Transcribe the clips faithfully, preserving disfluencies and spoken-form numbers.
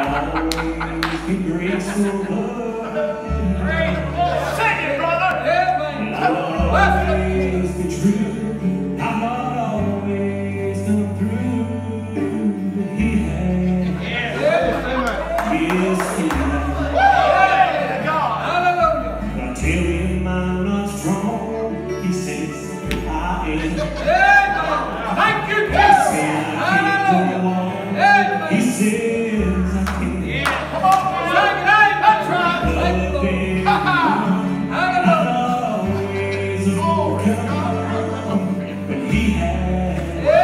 always been graceful, Sing it, brother! I've always been true. I've not always come through. He has. Yes, he has. I tell him I'm not strong. He says I am. Thank you, He says I can't go on. He says I can't. Come on, sing it, hey, that's right. I've always overcome, but he has.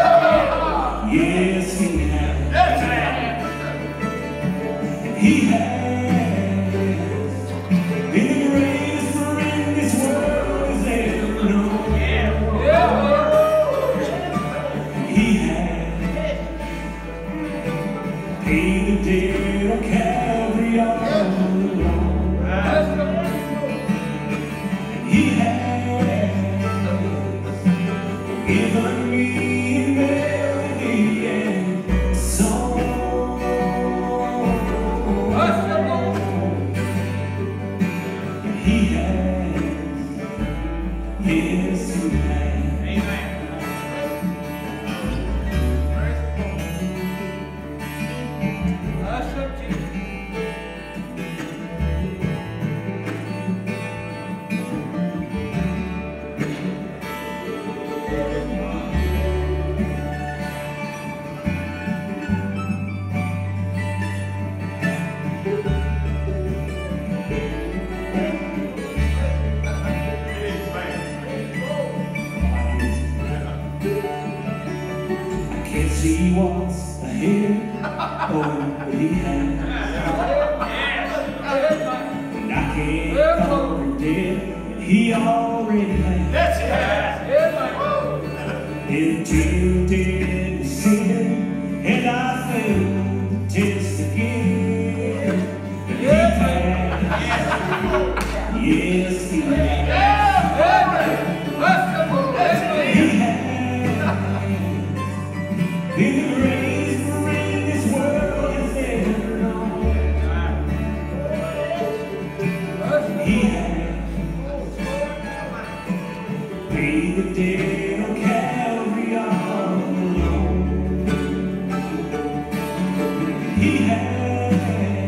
Yes, he has. And he has. Been the greatest friend this world has ever known. He has. Paid the debt of Calvary all alone. He has given me a melody and a song. He has, yes, he has. Can't see what's ahead, oh, but he has. And I can't conquer death, but he already has. Yes, he has. Been tempted to sin, and I failed the test again. But he has. Yes, he has. He has. Been the greatest friend this world has ever known. He has. Paid the debt on Calvary all alone. He has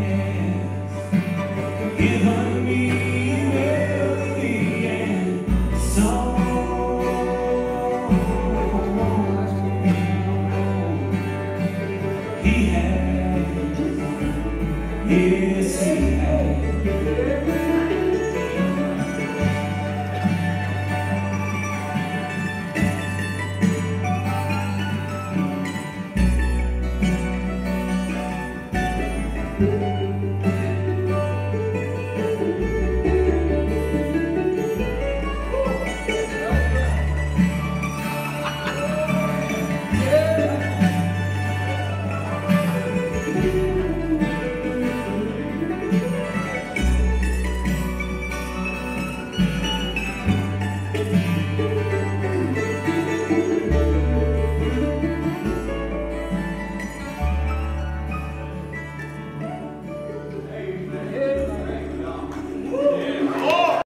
given me a melody and a song. He has, yes, he has.